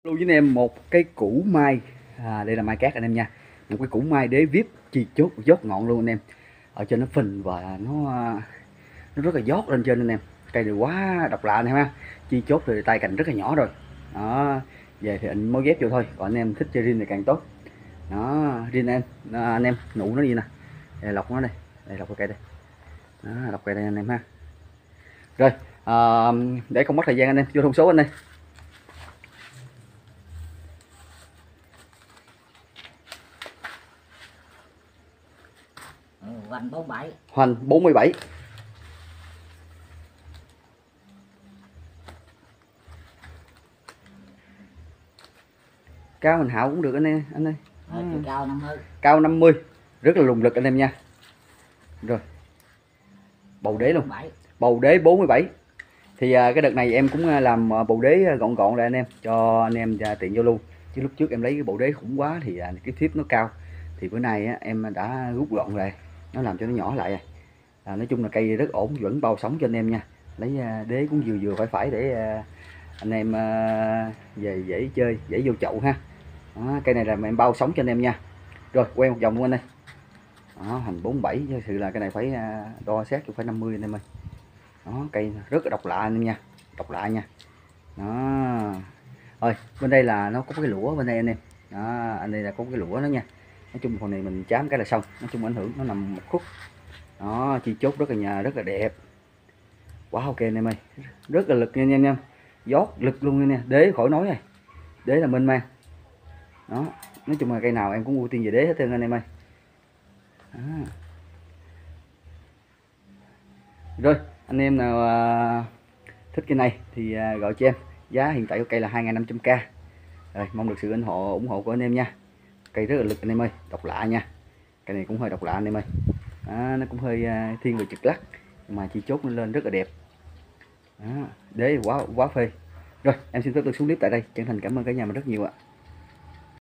Lưu với anh em một cái củ mai, đây là mai cát anh em nha. Một cái củ mai đế vip chi chốt dốt ngọn luôn anh em. Ở trên nó phình và nó rất là dốt lên trên anh em. Cây này quá độc lạ anh em ha. Chi chốt thì tay cành rất là nhỏ rồi. Đó, về thì anh mới ghép vô thôi. Còn anh em thích chơi riêng thì càng tốt. Đó, riêng anh em nụ nó gì nè. Đây lọc nó đây. Đây lọc cái cây đây. Đó, lọc cây đây anh em ha. Rồi, để không mất thời gian anh em vô thông số anh đây. Hoành 47. Hoành 47. Cao Hành Hạo cũng được anh ơi. Chiều cao 50. Cao 50. Rất là lùng lực anh em nha. Rồi. Bầu đế luôn. 47. Bầu đế 47. Thì cái đợt này em cũng làm bầu đế gọn gọn lại anh em, cho anh em tiện giao lưu. Chứ lúc trước em lấy cái bầu đế khủng quá thì cái thiếp nó cao. Thì bữa nay em đã rút gọn lại, nó làm cho nó nhỏ lại. Nói chung là cây rất ổn, vẫn bao sống cho anh em nha. Lấy đế cũng vừa vừa phải để anh em về dễ chơi, dễ vô chậu ha. Đó, cây này là em bao sống cho anh em nha. Rồi quay một vòng luôn anh ơi. Đó, hành 47, thực sự là cái này phải đo xét phải 50 anh em ơi. Đó, cây rất là độc lạ anh em nha, độc lạ nha. Đó. Rồi bên đây là nó có cái lũa bên đây anh em. Đó, anh đây là có cái lũa đó nha. Nói chung phần này mình chám cái là xong, nói chung ảnh hưởng nó nằm một khúc. Đó, chi chốt rất là nhà, rất là đẹp. Quá ok anh em ơi, rất là lực nha anh em nha, giót lực luôn nha, đế khỏi nói rồi, đế là mênh mang. Đó, nói chung là cây nào em cũng ưu tiên về đế hết trơn anh em ơi. Đó. Rồi anh em nào thích cái này thì gọi cho em, giá hiện tại của cây là 2.500k. Rồi mong được sự ủng hộ của anh em nha. Cây rất là lực anh em ơi, độc lạ nha, cây này cũng hơi độc lạ anh em ơi. Đó, nó cũng hơi thiên về trực lắc nhưng mà chi chốt nó lên rất là đẹp. Đó, đế quá phê. Rồi em xin phép tôi xuống clip tại đây, chân thành cảm ơn cả nhà mình rất nhiều ạ.